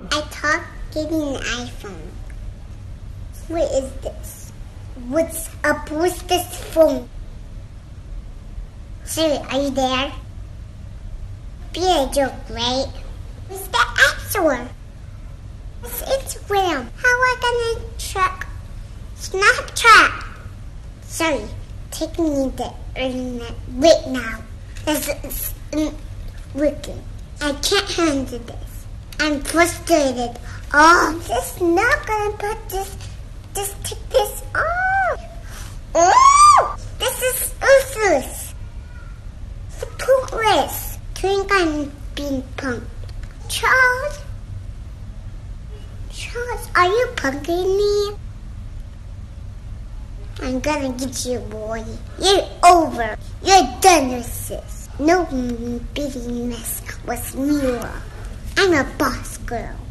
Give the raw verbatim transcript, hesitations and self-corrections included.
I thought getting an iPhone. What is this? What's up with this phone? Siri, are you there? Be a joke, right? What's the app store? It's Instagram. How am I gonna track Snapchat? Sorry, taking me the internet right now. This is not working. I can't handle this. I'm frustrated. Oh, this is not gonna put this. Just take this off. Oh, this is useless. It's pointless. Think I'm being punked. Charles? Charles, are you punking me? I'm gonna get you, boy. You're over. You're done with this. No beating mess with Mila. I'm a boss girl.